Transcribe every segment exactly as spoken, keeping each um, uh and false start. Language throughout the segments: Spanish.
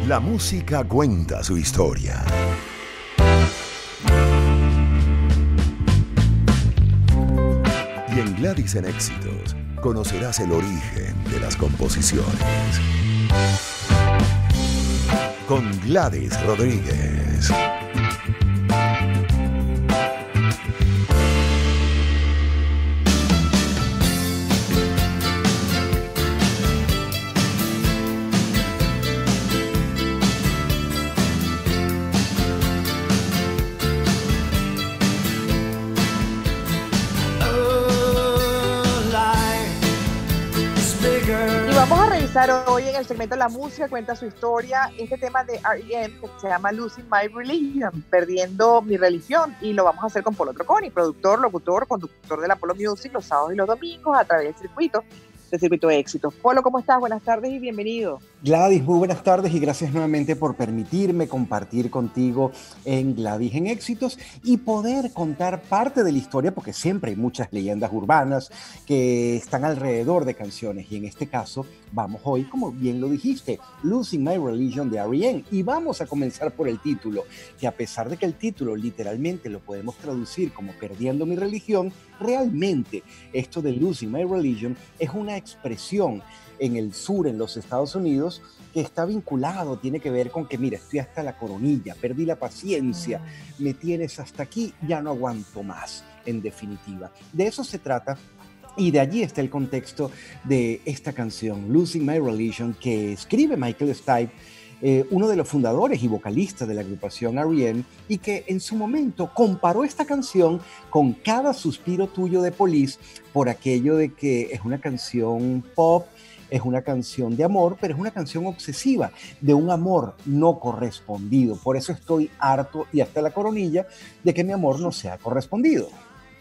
La música cuenta su historia. Y en Gladys en Éxitos conocerás el origen de las composiciones. Con Gladys Rodríguez. Vamos a revisar hoy en el segmento La Música Cuenta Su Historia este tema de R E M que se llama Losing My Religion, Perdiendo Mi Religión, y lo vamos a hacer con Polo Troconi, productor, locutor, conductor de la Polo Music los sábados y los domingos a través del circuito, del circuito de éxitos. Polo, ¿cómo estás? Buenas tardes y bienvenido. Gladys, muy buenas tardes y gracias nuevamente por permitirme compartir contigo en Gladys en Éxitos y poder contar parte de la historia, porque siempre hay muchas leyendas urbanas que están alrededor de canciones, y en este caso vamos hoy, como bien lo dijiste, Losing My Religion de R E M, y vamos a comenzar por el título, que a pesar de que el título literalmente lo podemos traducir como Perdiendo mi religión, realmente esto de Losing My Religion es una expresión en el sur, en los Estados Unidos, que está vinculado, tiene que ver con que, mira, estoy hasta la coronilla, perdí la paciencia, me tienes hasta aquí, ya no aguanto más, en definitiva. De eso se trata, y de allí está el contexto de esta canción, Losing My Religion, que escribe Michael Stipe, eh, uno de los fundadores y vocalistas de la agrupación R E M, y que en su momento comparó esta canción con Cada Suspiro Tuyo de Police, por aquello de que es una canción pop, es una canción de amor, pero es una canción obsesiva, de un amor no correspondido. Por eso estoy harto y hasta la coronilla de que mi amor no sea correspondido.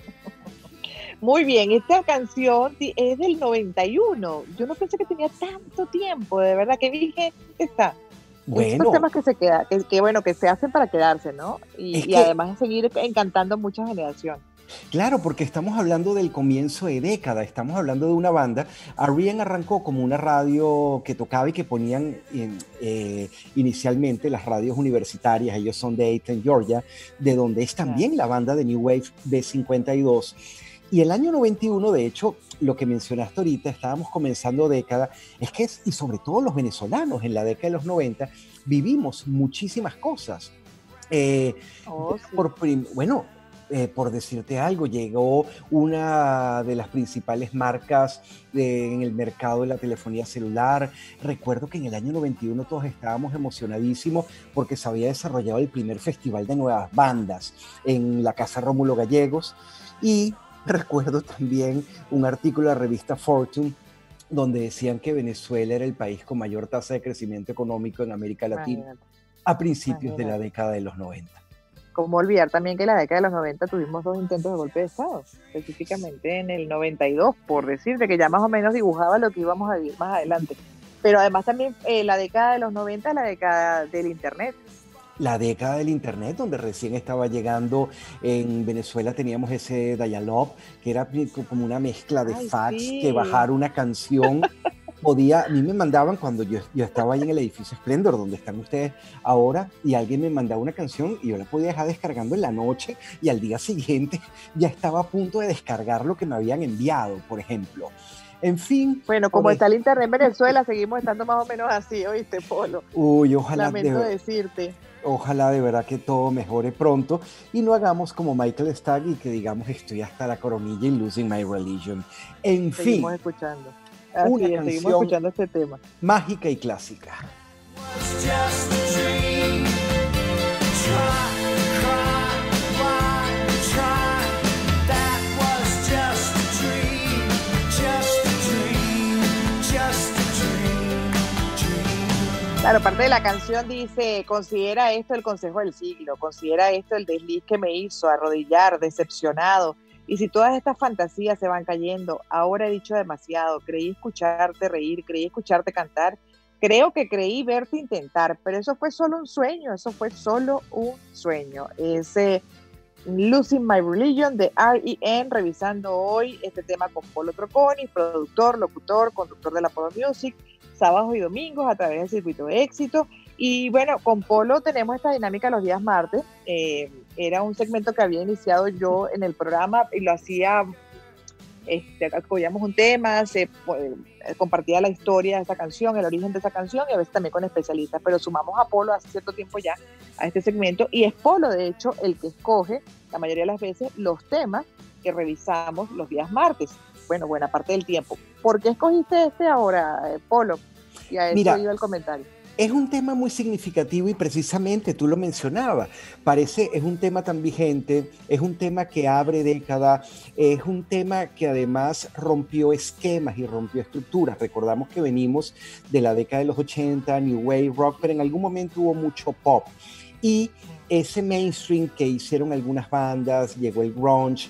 Muy bien, esta canción es del noventa y uno. Yo no pensé que tenía tanto tiempo, de verdad, que vigente está. Bueno, estos temas que se quedan, que, que bueno, que se hacen para quedarse, ¿no? Y, es y que, además seguir encantando a muchas generaciones. Claro, porque estamos hablando del comienzo de década, estamos hablando de una banda. R E M arrancó como una radio que tocaba y que ponían en, eh, inicialmente las radios universitarias. Ellos son de Dayton, Georgia, de donde es también la banda de New Wave B cincuenta y dos. Y el año noventa y uno, de hecho, lo que mencionaste ahorita, estábamos comenzando década, es que, es, y sobre todo los venezolanos en la década de los noventa, vivimos muchísimas cosas. Eh, oh, sí. por, bueno, eh, por decirte algo, llegó una de las principales marcas de, en el mercado de la telefonía celular. Recuerdo que en el año noventa y uno todos estábamos emocionadísimos porque se había desarrollado el primer festival de nuevas bandas en la Casa Rómulo Gallegos, y recuerdo también un artículo de la revista Fortune donde decían que Venezuela era el país con mayor tasa de crecimiento económico en América Latina. Imagínate. A principios Imagínate. de la década de los noventa. Cómo olvidar también que en la década de los noventa tuvimos dos intentos de golpe de Estado, específicamente en el noventa y dos, por decirte que ya más o menos dibujaba lo que íbamos a vivir más adelante. Pero además también eh, la década de los noventa es la década del Internet. La década del Internet, donde recién estaba llegando en Venezuela, teníamos ese dial-up, que era como una mezcla de Ay, fax, sí. que bajar una canción podía, a mí me mandaban cuando yo, yo estaba ahí en el edificio Splendor, donde están ustedes ahora, y alguien me mandaba una canción y yo la podía dejar descargando en la noche, y al día siguiente ya estaba a punto de descargar lo que me habían enviado, por ejemplo. En fin. Bueno, como está el Internet en Venezuela, seguimos estando más o menos así, ¿oíste, Polo? Uy, ojalá. Lamento de, decirte. Ojalá de verdad que todo mejore pronto y no hagamos como Michael Stipe y que digamos estoy hasta la coronilla y Losing My Religion. En seguimos fin. Seguimos escuchando. Así una es, seguimos escuchando este tema. Mágica y clásica. Claro, parte de la canción dice, considera esto el consejo del siglo, considera esto el desliz que me hizo arrodillar, decepcionado, y si todas estas fantasías se van cayendo, ahora he dicho demasiado, creí escucharte reír, creí escucharte cantar, creo que creí verte intentar, pero eso fue solo un sueño, eso fue solo un sueño. Ese Losing My Religion de R E M, revisando hoy este tema con Polo Troconi, productor, locutor, conductor de la Polo Music, sábados y domingos a través del circuito de éxito. Y bueno, con Polo tenemos esta dinámica los días martes. Eh, era un segmento que había iniciado yo en el programa y lo hacía, este, acogíamos un tema, se pues, compartía la historia de esa canción, el origen de esa canción y a veces también con especialistas, pero sumamos a Polo hace cierto tiempo ya a este segmento y es Polo, de hecho, el que escoge la mayoría de las veces los temas que revisamos los días martes. Bueno, buena parte del tiempo. ¿Por qué escogiste este ahora, Polo? Y a eso Mira, iba el comentario. Es un tema muy significativo y precisamente tú lo mencionabas, parece, es un tema tan vigente, es un tema que abre década, es un tema que además rompió esquemas y rompió estructuras. Recordamos que venimos de la década de los ochenta, New Wave Rock, pero en algún momento hubo mucho pop. Y ese mainstream que hicieron algunas bandas, llegó el grunge,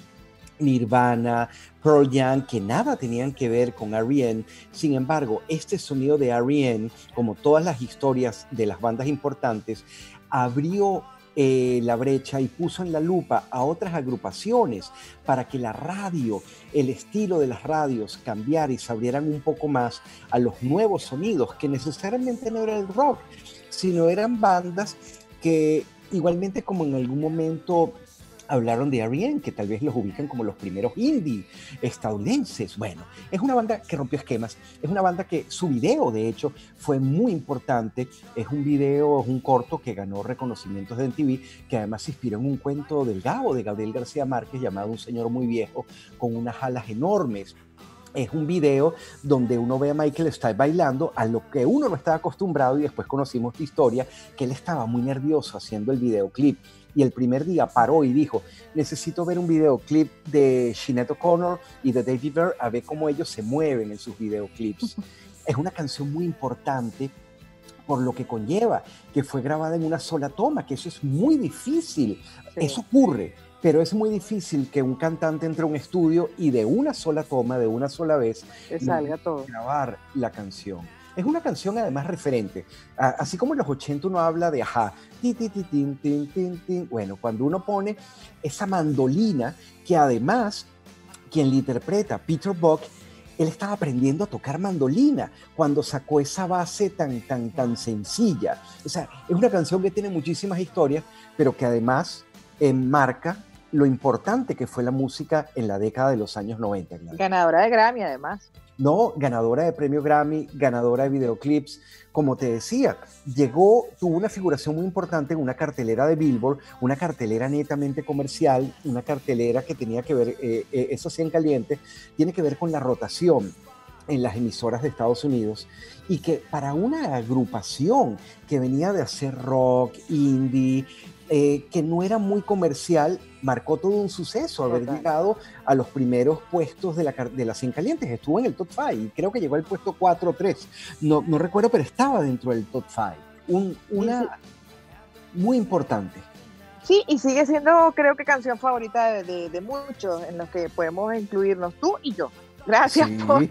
Nirvana, Pearl Jam, que nada tenían que ver con R E M. Sin embargo, este sonido de R E M, como todas las historias de las bandas importantes, abrió eh, la brecha y puso en la lupa a otras agrupaciones para que la radio, el estilo de las radios cambiara y se abrieran un poco más a los nuevos sonidos, que necesariamente no era el rock, sino eran bandas que igualmente como en algún momento hablaron de R E M, que tal vez los ubican como los primeros indie estadounidenses. Bueno, es una banda que rompió esquemas, es una banda que su video, de hecho, fue muy importante. Es un video, es un corto que ganó reconocimientos de M T V, que además se inspiró en un cuento del Gabo, de Gabriel García Márquez, llamado Un señor muy viejo, con unas alas enormes. Es un video donde uno ve a Michael Stipe bailando, a lo que uno no estaba acostumbrado, y después conocimos la historia, que él estaba muy nervioso haciendo el videoclip. Y el primer día paró y dijo, necesito ver un videoclip de Sinéad O'Connor y de David Byrne a ver cómo ellos se mueven en sus videoclips. Es una canción muy importante por lo que conlleva, que fue grabada en una sola toma, que eso es muy difícil. Sí. Eso ocurre, pero es muy difícil que un cantante entre a un estudio y de una sola toma, de una sola vez, que salga todo. Grabar la canción. Es una canción además referente. Así como en los ochenta uno habla de ajá, ti, ti, ti, tin, tin, tin, tin. Bueno, cuando uno pone esa mandolina, que además quien le interpreta, Peter Buck, él estaba aprendiendo a tocar mandolina cuando sacó esa base tan, tan, tan sencilla. O sea, es una canción que tiene muchísimas historias, pero que además enmarca lo importante que fue la música en la década de los años noventa. Ganadora de Grammy, además. No, ganadora de premio Grammy, ganadora de videoclips. Como te decía, llegó, tuvo una figuración muy importante en una cartelera de Billboard, una cartelera netamente comercial, una cartelera que tenía que ver, eh, eh, eso sí en caliente, tiene que ver con la rotación en las emisoras de Estados Unidos, y que para una agrupación que venía de hacer rock, indie, eh, que no era muy comercial, marcó todo un suceso, haber okay. llegado a los primeros puestos de la, de la cien calientes. Estuvo en el top cinco y creo que llegó al puesto cuatro o tres, no, no recuerdo, pero estaba dentro del top cinco. Un, una sí, sí. muy importante. Sí, y sigue siendo, creo que, canción favorita de, de, de muchos, en los que podemos incluirnos tú y yo. Gracias sí. por...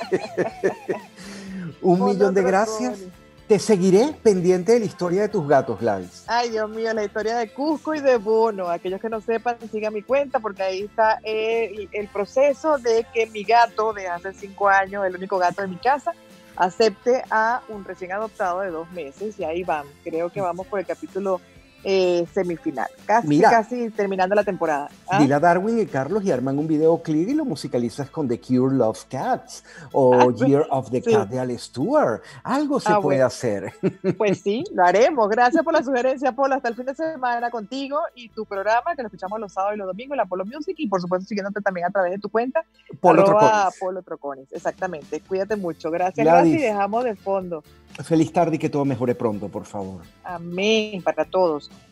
Un por millón de gracias. Cones. Te seguiré pendiente de la historia de tus gatos, Gladys. Ay, Dios mío, la historia de Cusco y de Bono. Aquellos que no sepan, sigan mi cuenta, porque ahí está el, el proceso de que mi gato de hace cinco años, el único gato de mi casa, acepte a un recién adoptado de dos meses. Y ahí van. Creo que vamos por el capítulo eh, semifinal. Casi, Mira, casi terminando la temporada. ¿Ah? Dile a Darwin y Carlos y arman un videoclip y lo musicalizas con The Cure Love Cats o ah, Year of the sí. Cat de Alice Stewart. Algo se ah, puede bueno. hacer. Pues sí, lo haremos. Gracias por la sugerencia, Polo. Hasta el fin de semana contigo y tu programa, que lo escuchamos los sábados y los domingos, la Polo Music, y por supuesto siguiéndote también a través de tu cuenta, Polo Troconis. Polo Troconis. Exactamente. Cuídate mucho. Gracias, Gladys. Y dejamos de fondo. Feliz tarde y que todo mejore pronto, por favor. Amén para todos.